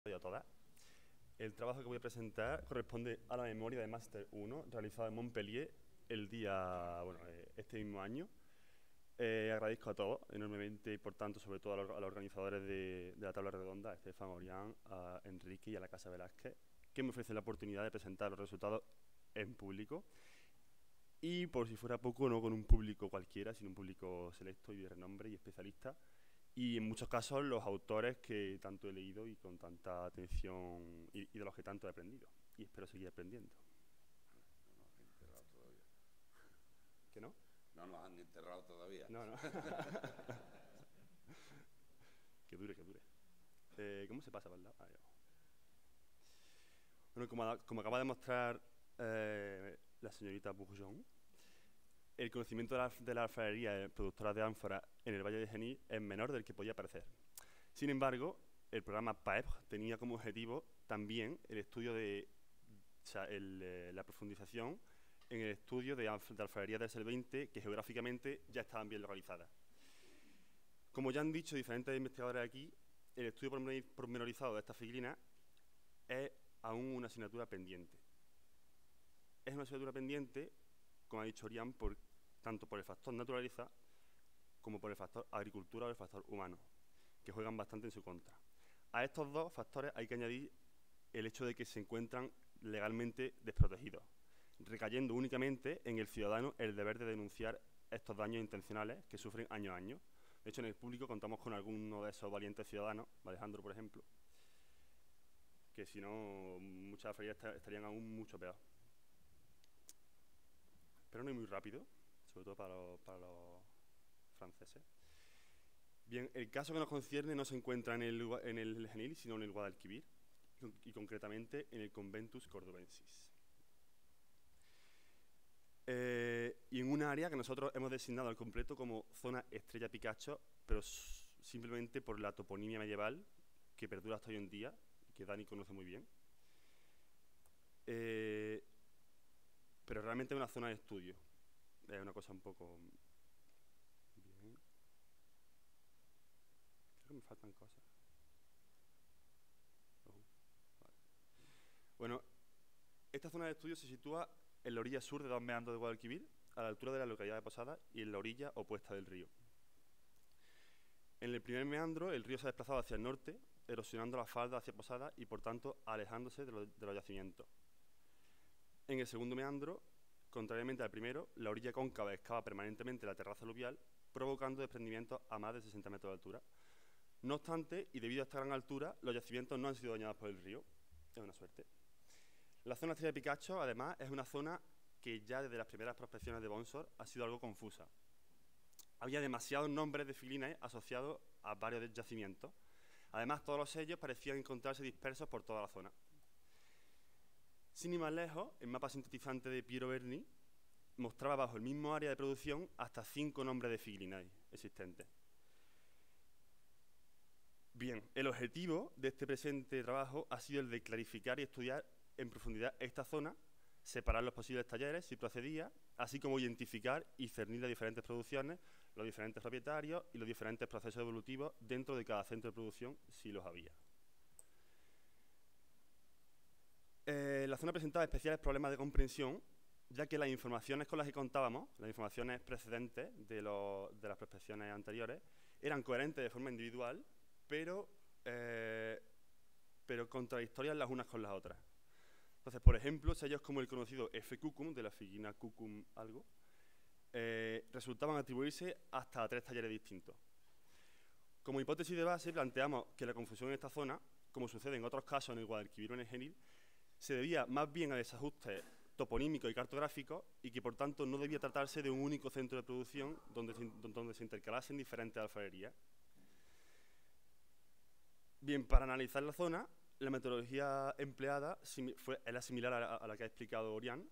y a todas. El trabajo que voy a presentar corresponde a la memoria de Máster 1, realizada en Montpellier el día, este mismo año. Agradezco a todos enormemente y, por tanto, sobre todo a los organizadores de la tabla redonda, a Estefan, Orián, a Enrique y a la Casa Velázquez, que me ofrecen la oportunidad de presentar los resultados en público. Y, por si fuera poco, no con un público cualquiera, sino un público selecto y de renombre y especialista. Y en muchos casos los autores que tanto he leído y con tanta atención y de los que tanto he aprendido. Y espero seguir aprendiendo. No nos han enterrado todavía. ¿Que no? No nos han enterrado todavía. No, no. Que dure, que dure. ¿Cómo se pasa para el lado? Bueno, como acaba de mostrar la señorita Bourgeon, el conocimiento de la alfarería productora de ánforas en el Valle de Genil es menor del que podía parecer. Sin embargo, el programa PAEPG tenía como objetivo también el estudio la profundización en el estudio de alfarería del siglo XX, que geográficamente ya estaban bien localizadas. Como ya han dicho diferentes investigadores aquí, el estudio pormenorizado de esta figlina es aún una asignatura pendiente. Es una asignatura pendiente, como ha dicho Orián, tanto por el factor naturaleza como por el factor agricultura o el factor humano, que juegan bastante en su contra. A estos dos factores hay que añadir el hecho de que se encuentran legalmente desprotegidos, recayendo únicamente en el ciudadano el deber de denunciar estos daños intencionales que sufren año a año. De hecho, en el público contamos con alguno de esos valientes ciudadanos, Alejandro, por ejemplo, que si no, muchas alfarerías estarían aún mucho peor. Pero no es muy rápido, sobre todo para los franceses. Bien, el caso que nos concierne no se encuentra en el Genil, sino en el Guadalquivir, y concretamente en el Conventus Cordobensis. Y en un área que nosotros hemos designado al completo como zona Estrella Picacho, pero simplemente por la toponimia medieval que perdura hasta hoy en día, que Dani conoce muy bien. Pero realmente es una zona de estudio. Es una cosa un poco... Bien. Creo que me faltan cosas. Vale. Bueno, esta zona de estudio se sitúa en la orilla sur de dos meandros de Guadalquivir, a la altura de la localidad de Posada y en la orilla opuesta del río. En el primer meandro, el río se ha desplazado hacia el norte, erosionando la falda hacia Posada y, por tanto, alejándose de los yacimientos. En el segundo meandro, contrariamente al primero, la orilla cóncava excava permanentemente la terraza aluvial, provocando desprendimientos a más de 60 metros de altura. No obstante, y debido a esta gran altura, los yacimientos no han sido dañados por el río. Es una suerte. La zona Estrella de Picacho, además, es una zona que ya desde las primeras prospecciones de Bonsor ha sido algo confusa. Había demasiados nombres de figlinae asociados a varios yacimientos. Además, todos los sellos parecían encontrarse dispersos por toda la zona. Sin ir más lejos, el mapa sintetizante de Piero Berni mostraba bajo el mismo área de producción hasta 5 nombres de figlinae existentes. Bien, el objetivo de este presente trabajo ha sido el de clarificar y estudiar en profundidad esta zona, separar los posibles talleres si procedía, así como identificar y cernir las diferentes producciones, los diferentes propietarios y los diferentes procesos evolutivos dentro de cada centro de producción, si los había. La zona presentaba especiales problemas de comprensión, ya que las informaciones con las que contábamos, las informaciones precedentes de las prospecciones anteriores, eran coherentes de forma individual, pero contradictorias las unas con las otras. Entonces, por ejemplo, sellos como el conocido F. cucum, de la figlina cucum algo, resultaban atribuirse hasta a 3 talleres distintos. Como hipótesis de base, planteamos que la confusión en esta zona, como sucede en otros casos en el Guadalquivir o en el Genil, se debía más bien a desajustes toponímicos y cartográficos y que, por tanto, no debía tratarse de un único centro de producción donde se intercalasen diferentes alfarerías. Bien, para analizar la zona, la metodología empleada es la similar a la que ha explicado Orián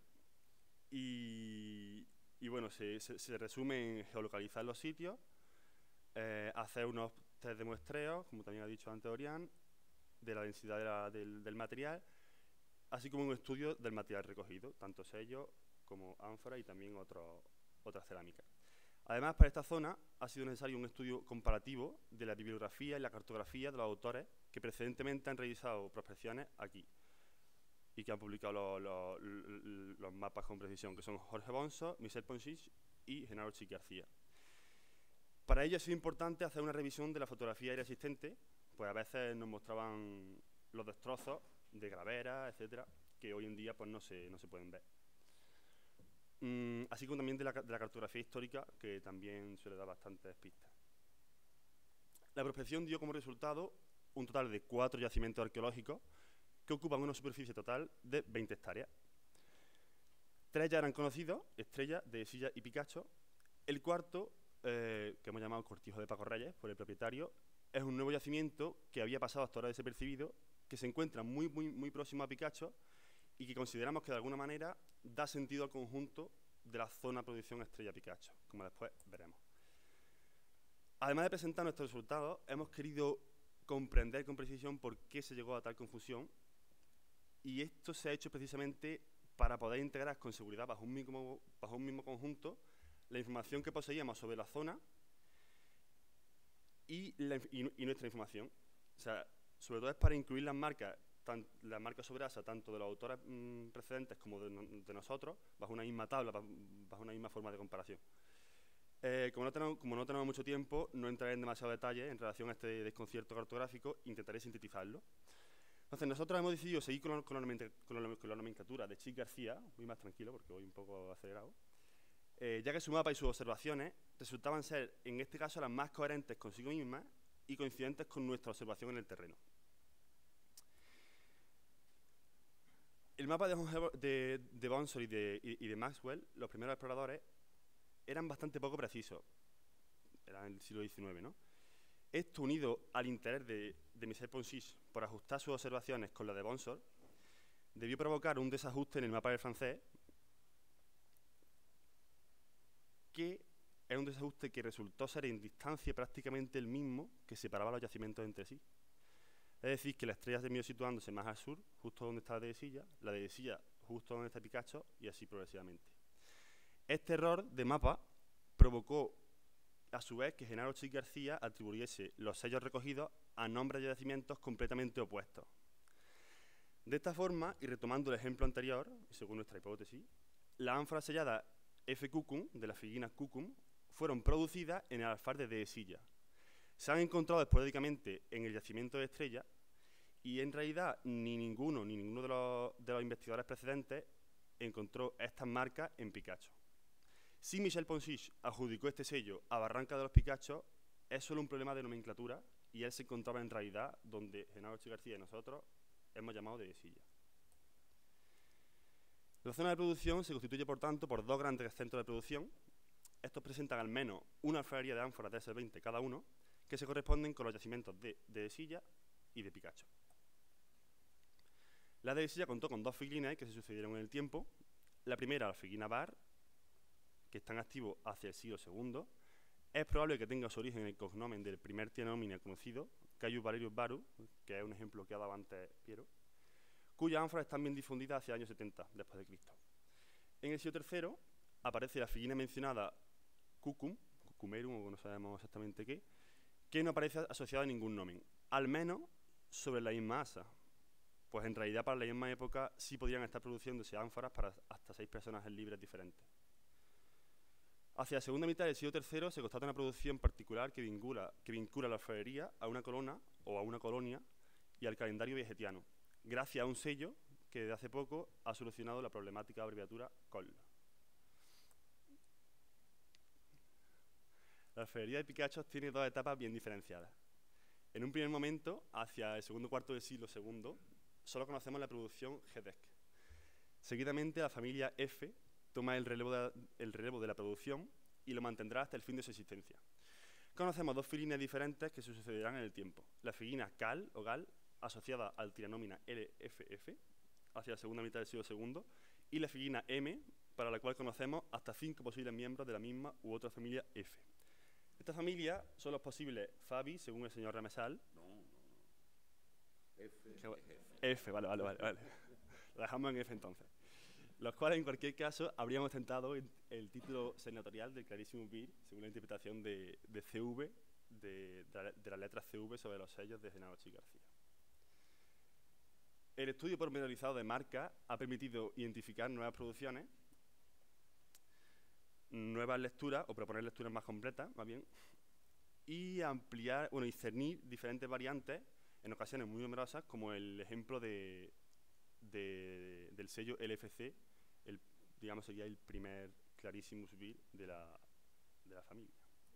y bueno, se resume en geolocalizar los sitios, hacer unos test de muestreo, como también ha dicho antes Orián, de la densidad del material, así como un estudio del material recogido, tanto sellos como ánforas y también otras cerámicas. Además, para esta zona ha sido necesario un estudio comparativo de la bibliografía y la cartografía de los autores que precedentemente han realizado prospecciones aquí y que han publicado los mapas con precisión, que son Jorge Bonso, Michel Ponchich y Genaro Chic García. Para ello ha sido importante hacer una revisión de la fotografía aérea existente, pues a veces nos mostraban los destrozos de graveras, etcétera, que hoy en día pues no se pueden ver. Así como también de la cartografía histórica, que también suele dar bastantes pistas. La prospección dio como resultado un total de 4 yacimientos arqueológicos que ocupan una superficie total de 20 hectáreas. 3 ya eran conocidos, Estrella, Dehesilla y Picacho. El cuarto, que hemos llamado Cortijo de Paco Reyes, por el propietario, es un nuevo yacimiento que había pasado hasta ahora desapercibido, que se encuentra muy próximo a Picacho y que consideramos que de alguna manera da sentido al conjunto de la zona de producción Estrella-Picacho, como después veremos. Además de presentar nuestros resultados, hemos querido comprender con precisión por qué se llegó a tal confusión, y esto se ha hecho precisamente para poder integrar con seguridad bajo un mismo conjunto la información que poseíamos sobre la zona y nuestra información. O sea, sobre todo es para incluir las marcas sobre ASA, tanto de los autores precedentes como de nosotros, bajo una misma tabla, bajo una misma forma de comparación. Como no tenemos mucho tiempo, no entraré en demasiado detalle en relación a este desconcierto cartográfico, intentaré sintetizarlo. Entonces, nosotros hemos decidido seguir con la nomenclatura de Chic García, muy más tranquilo porque voy un poco acelerado, ya que su mapa y sus observaciones resultaban ser, en este caso, las más coherentes consigo mismas y coincidentes con nuestra observación en el terreno. El mapa de Bonsor y de Maxwell, los primeros exploradores, eran bastante poco precisos. Era en el siglo XIX, ¿no? Esto, unido al interés de Michel Ponchich por ajustar sus observaciones con las de Bonsor, debió provocar un desajuste en el mapa del francés, que es un desajuste que resultó ser en distancia prácticamente el mismo que separaba los yacimientos entre sí. Es decir, que la estrella terminó situándose más al sur, justo donde está la Dehesilla, la Dehesilla justo donde está Picacho, y así progresivamente. Este error de mapa provocó, a su vez, que Genaro Chic García atribuyese los sellos recogidos a nombres de yacimientos completamente opuestos. De esta forma, y retomando el ejemplo anterior, según nuestra hipótesis, las ánforas selladas F. Cucum, de la figuina Cucum, fueron producidas en el alfar de Dehesilla. Se han encontrado esporádicamente en el yacimiento de Estrella, y en realidad ni ninguno de los investigadores precedentes encontró estas marcas en Picacho. Si Michel Ponchich adjudicó este sello a Barranca de los Picachos, es solo un problema de nomenclatura, y él se encontraba en realidad donde Genaro Chic García y nosotros hemos llamado Dehesilla. La zona de producción se constituye, por tanto, por 2 grandes centros de producción. Estos presentan al menos una alfarería de ánforas de S20 cada uno, que se corresponden con los yacimientos de Dehesilla y de Picacho. La Dehesilla contó con 2 figuines que se sucedieron en el tiempo. La primera, la figuina Bar, que están activos hacia el siglo II. Es probable que tenga su origen en el cognomen del primer tianómina conocido, Caius Valerius Varus, que es un ejemplo que ha dado antes Piero, cuyas ánforas están bien difundidas hacia el año 70 después de Cristo. En el siglo III aparece la figuina mencionada Cucumerum, o no sabemos exactamente qué, que no aparece asociada a ningún nomen, al menos sobre la misma asa, pues en realidad para la misma época sí podrían estar produciéndose ánforas para hasta 6 personajes libres diferentes. Hacia la segunda mitad del siglo III se constata una producción particular que vincula la alfarería a una colona o a una colonia y al calendario vegetiano, gracias a un sello que desde hace poco ha solucionado la problemática abreviatura COL. La alfarería de Picacho tiene 2 etapas bien diferenciadas. En un primer momento, hacia el segundo cuarto del siglo II, solo conocemos la producción GEDEC. Seguidamente, la familia F toma el relevo de la producción y lo mantendrá hasta el fin de su existencia. Conocemos 2 filinas diferentes que se sucederán en el tiempo. La filina Cal o Gal, asociada al tiranómina LFF, hacia la segunda mitad del siglo II, y la filina M, para la cual conocemos hasta 5 posibles miembros de la misma u otra familia F. Esta familia son los posibles Fabi, según el señor Ramesal. No. F, vale. Lo dejamos en F entonces. Los cuales, en cualquier caso, habríamos tentado el título senatorial del Clarísimo Vir, según la interpretación de CV, de las letras CV sobre los sellos de Genaro Chic García. El estudio pormenorizado de marcas ha permitido identificar nuevas producciones, nuevas lecturas, o proponer lecturas más completas, más bien, y ampliar, bueno, y discernir diferentes variantes, en ocasiones muy numerosas, como el ejemplo del sello LFC, digamos sería el primer Clarissimos Vir de la familia.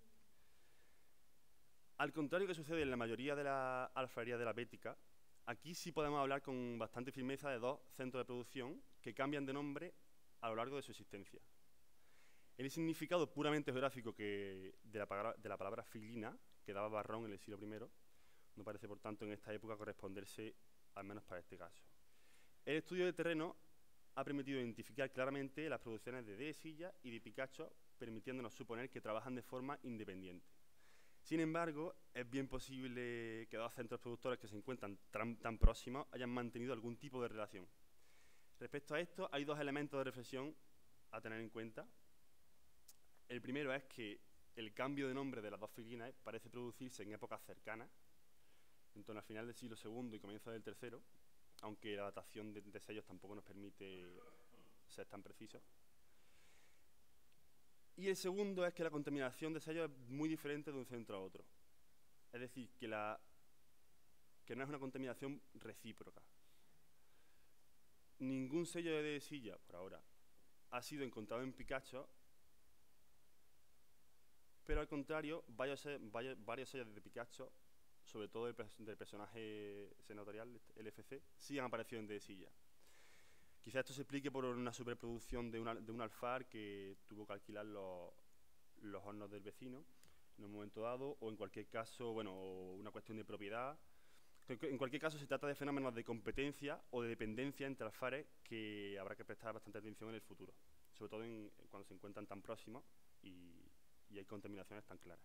Al contrario que sucede en la mayoría de las alfarerías de la Bética, aquí sí podemos hablar con bastante firmeza de dos centros de producción que cambian de nombre a lo largo de su existencia. El significado puramente geográfico de la palabra filina, que daba Barrón en el siglo I, no parece, por tanto, en esta época corresponderse, al menos para este caso. El estudio de terreno ha permitido identificar claramente las producciones de Silla y de Picacho, permitiéndonos suponer que trabajan de forma independiente. Sin embargo, es bien posible que dos centros productores que se encuentran tan próximos hayan mantenido algún tipo de relación. Respecto a esto, hay dos elementos de reflexión a tener en cuenta. El primero es que el cambio de nombre de las dos filinas parece producirse en épocas cercanas, en torno al final del siglo II y comienzo del III, aunque la datación de sellos tampoco nos permite ser tan precisos. Y el segundo es que la contaminación de sellos es muy diferente de un centro a otro. Es decir, que no es una contaminación recíproca. Ningún sello de Silla, por ahora, ha sido encontrado en Picacho, pero al contrario, varios sellos de Picacho, sobre todo del personaje senatorial, LFC, sí han aparecido en Silla. Quizás esto se explique por una superproducción de un alfar que tuvo que alquilar los hornos del vecino en un momento dado, o en cualquier caso, bueno, una cuestión de propiedad. En cualquier caso, se trata de fenómenos de competencia o de dependencia entre alfares que habrá que prestar bastante atención en el futuro, sobre todo cuando se encuentran tan próximos y hay contaminaciones tan claras.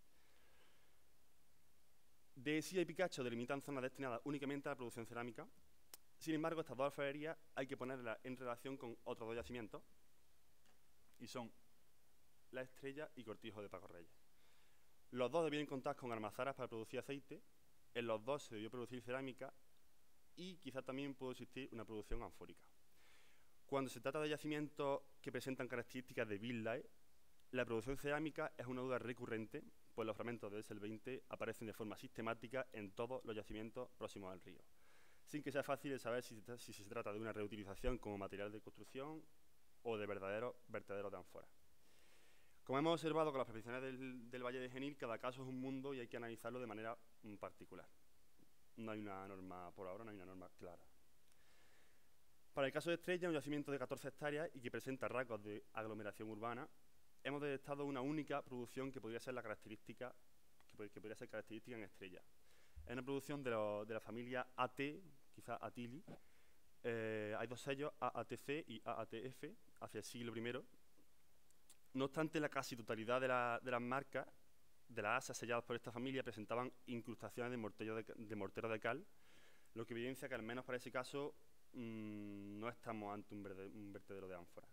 Silla y Picacho delimitan zonas destinadas únicamente a la producción cerámica. Sin embargo, estas dos alfarerías hay que ponerlas en relación con otros dos yacimientos, y son La Estrella y Cortijo de Paco Reyes. Los dos debían contar con almazaras para producir aceite, en los dos se debió producir cerámica y quizás también pudo existir una producción anfórica. Cuando se trata de yacimientos que presentan características de Bill-like, la producción cerámica es una duda recurrente, pues los fragmentos de el 20 aparecen de forma sistemática en todos los yacimientos próximos al río, sin que sea fácil de saber si se trata de una reutilización como material de construcción o de verdaderos vertederos de ánforas. Como hemos observado con las perfecciones del Valle de Genil, cada caso es un mundo y hay que analizarlo de manera particular. No hay una norma, por ahora, no hay una norma clara. Para el caso de Estrella, un yacimiento de 14 hectáreas y que presenta rasgos de aglomeración urbana, hemos detectado una única producción que podría ser la característica, que podría ser característica en Estrella. Es una producción de la familia AT, quizás Atili. Hay dos sellos, AATC y AATF, hacia el siglo I. No obstante, la casi totalidad de las marcas de las asas selladas por esta familia presentaban incrustaciones de mortero de cal, lo que evidencia que al menos para ese caso no estamos ante un vertedero de ánforas.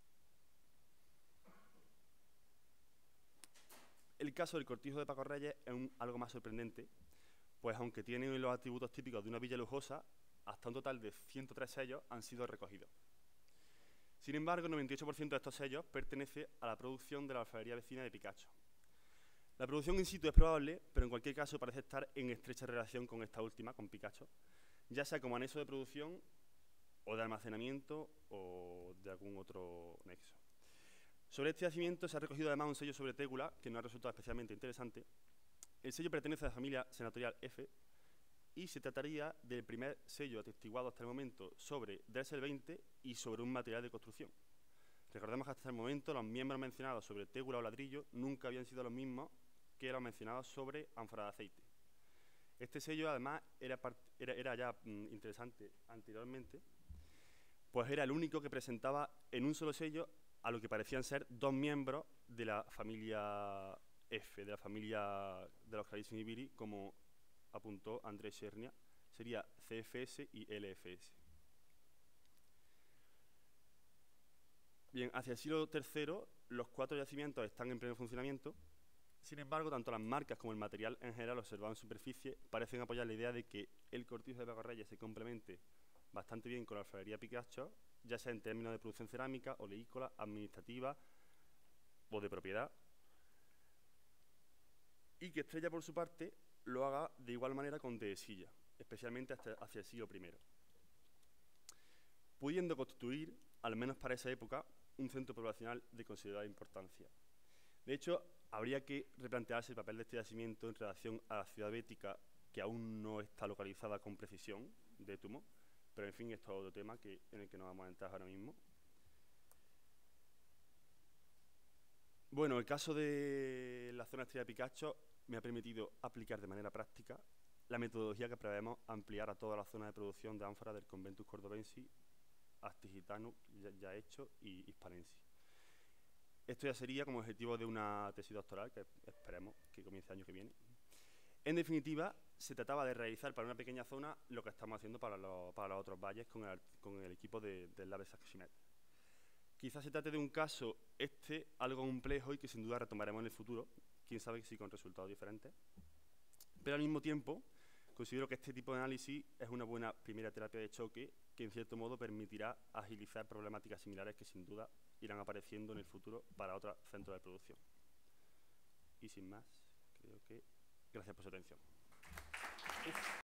El caso del Cortijo de Paco Reyes es algo más sorprendente, pues aunque tiene los atributos típicos de una villa lujosa, hasta un total de 103 sellos han sido recogidos. Sin embargo, el 98% de estos sellos pertenece a la producción de la alfarería vecina de Picacho. La producción in situ es probable, pero en cualquier caso parece estar en estrecha relación con esta última, con Picacho, ya sea como anexo de producción o de almacenamiento o de algún otro nexo. Sobre este yacimiento se ha recogido además un sello sobre tégula que nos ha resultado especialmente interesante. El sello pertenece a la familia senatorial F y se trataría del primer sello atestiguado hasta el momento sobre Drexel 20 y sobre un material de construcción. Recordemos que hasta el momento los miembros mencionados sobre tégula o ladrillo nunca habían sido los mismos que los mencionados sobre ánfora de aceite. Este sello además era ya interesante anteriormente, pues era el único que presentaba en un solo sello a lo que parecían ser dos miembros de la familia F, de la familia de los Clarissimos Viri, como apuntó Andrés Chernia, sería CFS y LFS. Bien, hacia el siglo III, los 4 yacimientos están en pleno funcionamiento. Sin embargo, tanto las marcas como el material en general observado en superficie parecen apoyar la idea de que el Cortijo de Paco Reyes se complemente bastante bien con la alfarería Picacho, ya sea en términos de producción cerámica, oleícola, administrativa o de propiedad, y que Estrella, por su parte, lo haga de igual manera con Dehesilla, especialmente hacia el siglo I, pudiendo constituir, al menos para esa época, un centro poblacional de considerable importancia. De hecho, habría que replantearse el papel de este yacimiento en relación a la ciudad bética, que aún no está localizada con precisión, de Tumo, pero en fin, esto es otro tema en el que no vamos a entrar ahora mismo. Bueno, el caso de la zona Estrella de Picacho me ha permitido aplicar de manera práctica la metodología que prevemos ampliar a toda la zona de producción de ánforas del Conventus Cordobensis, Astigitano, ya hecho, y Hispanensis. Esto ya sería como objetivo de una tesis doctoral que esperemos que comience el año que viene. En definitiva, se trataba de realizar para una pequeña zona lo que estamos haciendo para los otros valles con el equipo del Lab de Saximet. Quizás se trate de un caso algo complejo y que sin duda retomaremos en el futuro, quién sabe si con resultados diferentes. Pero al mismo tiempo, considero que este tipo de análisis es una buena primera terapia de choque que en cierto modo permitirá agilizar problemáticas similares que sin duda irán apareciendo en el futuro para otros centros de producción. Y sin más, creo que gracias por su atención.